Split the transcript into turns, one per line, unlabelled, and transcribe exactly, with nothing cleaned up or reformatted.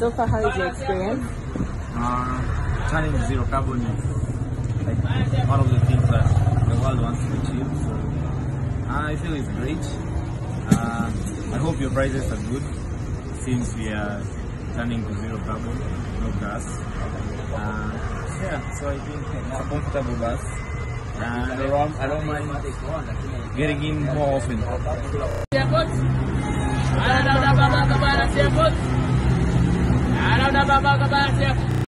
So far, how is your experience?
Uh, turning to zero carbon is like one of the things that the world wants to achieve. So uh, I feel it's great. Uh, I hope your prices are good since we are turning to zero carbon, no gas. Uh, yeah, so I think it's a comfortable bus. And I don't, I don't mind getting in more often.